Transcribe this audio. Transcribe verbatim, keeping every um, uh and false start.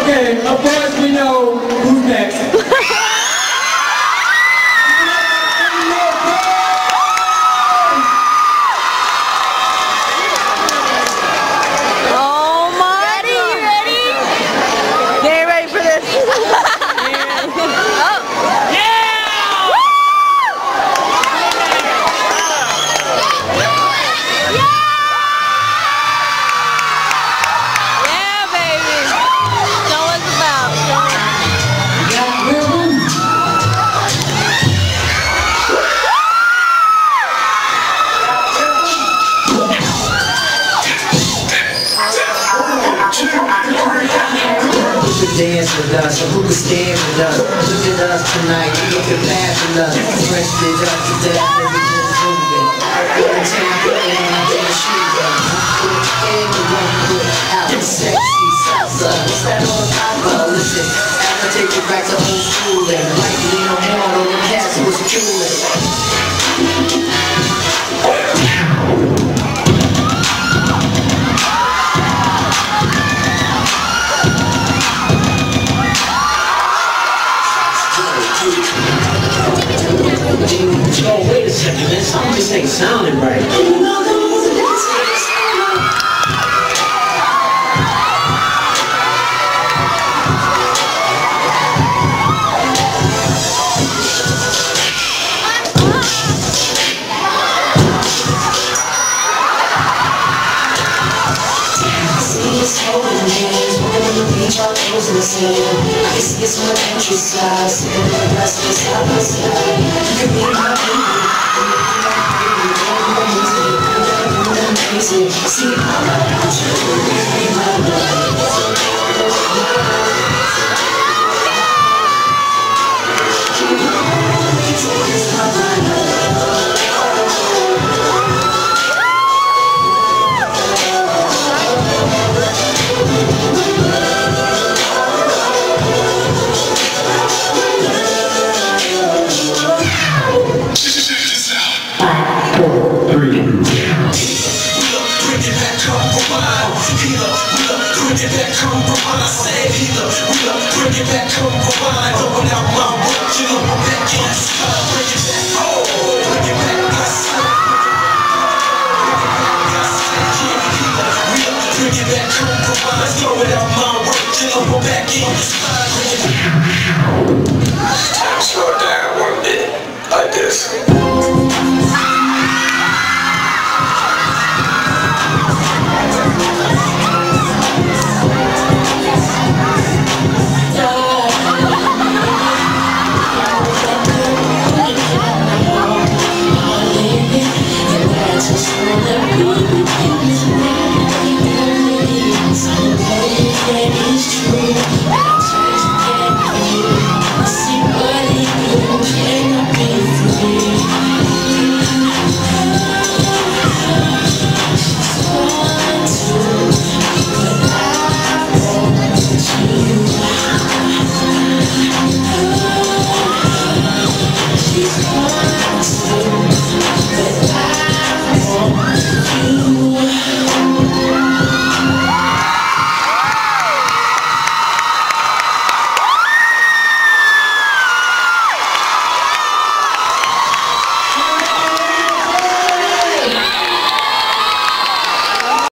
Okay, of course we know who's next. Oh my ready, God. Ready? They ain't ready for this. Oh. Yeah! Woo! Yeah, baby. Show us about. Show us. Dance with us, or who can stand with us? Look at us tonight, look at laughing us. Fresh it up to death, and we just moving. Put the tank in, I get a shoes up. Put it in, we won't put out. Sexy salsa, what's that on top of? Listen, I'ma take you back to old school and like Lino Horn on the castle was coolin'. Oh, wait a second, man. Something just ain't sounding right. I can see us on the countryside, sitting on the grass, side by side. You can be my baby, see, I'm not bring it back, come rewind. I said healer, we up, bring it back, come rewind. Throwing out my work, you know, back in the sky. Bring it back, oh, bring it back, I said. I said, yeah, healer, we up, bring it back, come rewind. Throwing out my work, you know, back in the sky. Bring it back. Time slow down one bit, like this.